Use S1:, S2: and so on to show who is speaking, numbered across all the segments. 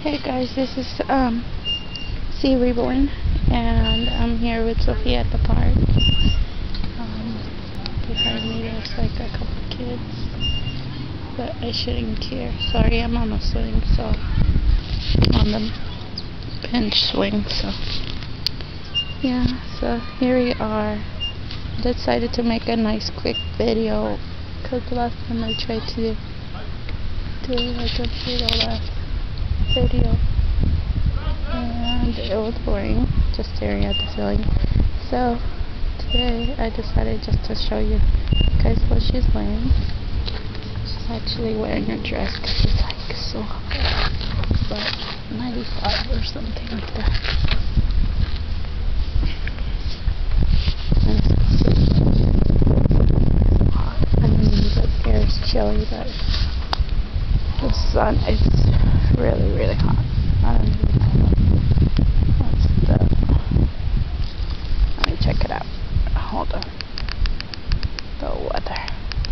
S1: Hey guys, this is Zeereborn, and I'm here with Zofia at the park. Behind me there's like a couple kids, but I shouldn't care. Sorry, I'm on a swing, so I'm on the pinch swing, so yeah. So here we are. Decided to make a nice quick video because last time I tried to do like a last video and it was boring, just staring at the ceiling. So today I decided just to show you guys what she's wearing. She's actually wearing a dress because it's like so hot, but 95 or something like that. And it's hot. I mean, the air is chilly, but the sun is really hot. I don't even know what's the... Let me check it out. Hold on. The weather.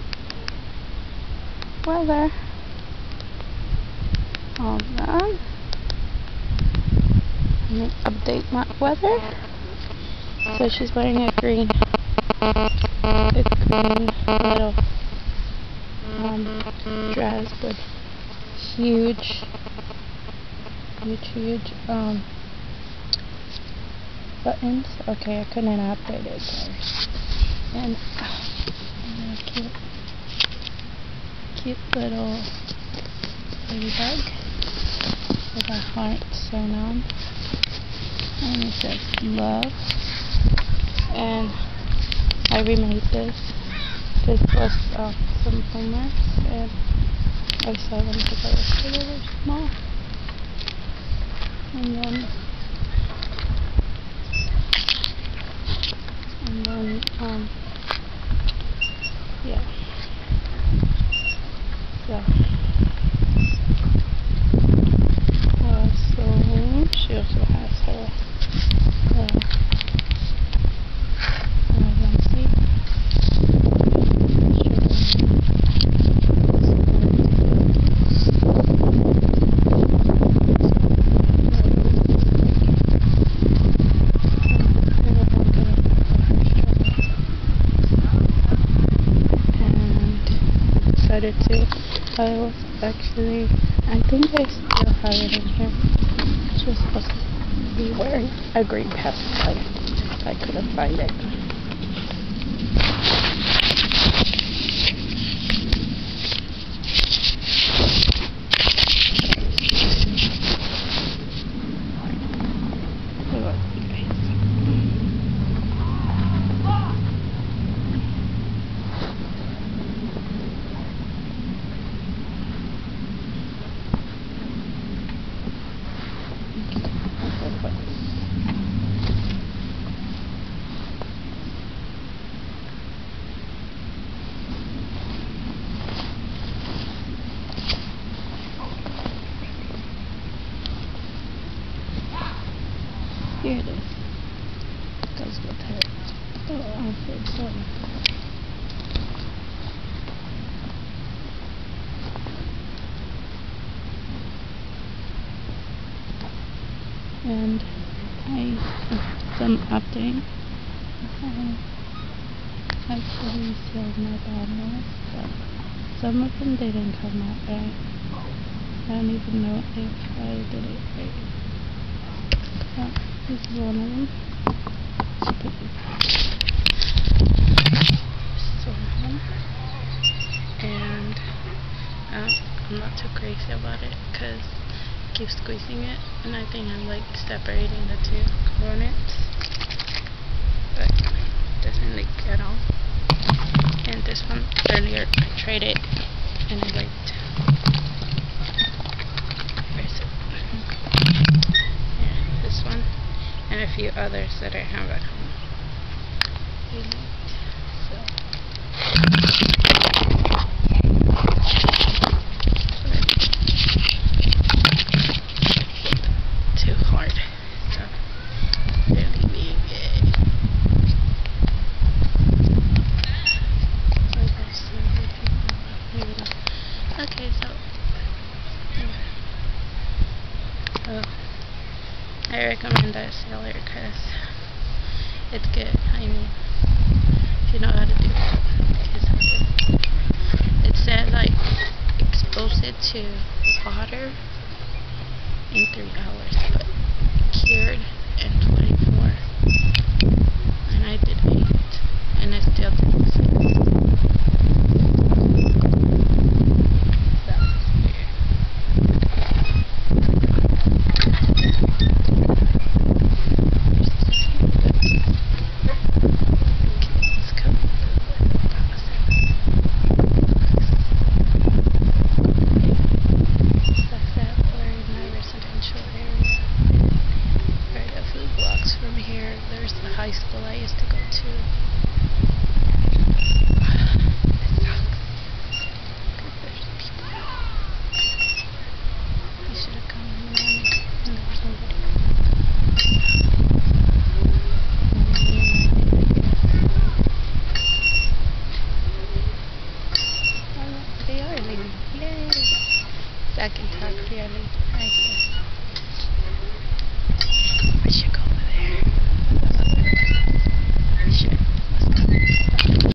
S1: Hold on. Let me update my weather. So she's wearing a green little dress with huge buttons. Okay, I couldn't update it, sorry. And cute little ladybug with a heart sewn on, and it says love. And I remade this. This was some plumbers, and I saw them together, so they were small. And then yeah. So she also has her I think I still have it in here. She was supposed to be wearing a green pastime. I couldn't find it. Here it is. Goes with her outfit. Sorry. And some updating. I actually sealed my bottles, but some of them didn't come out right. I don't even know if I did it right. This is one of them. And I'm not too crazy about it because I keep squeezing it, and I think I'm like separating the two components, but it doesn't leak at all. And this one, earlier I tried it and I liked. Where's it? Yeah, this one. And a few others that I have at home. Too hard. So really being it. Okay, so I recommend that seller because it's good. I mean, if you know how to do it, it's good. It said like expose it to water in 3 hours, but cured in 24. And I did 8, and it still didn't sleep. From here, there's the high school I used to go to. It sucks. Because there's people. You should have come in the morning and there was nobody. Oh, they are leaving. Yay! So I can talk clearly. I guess.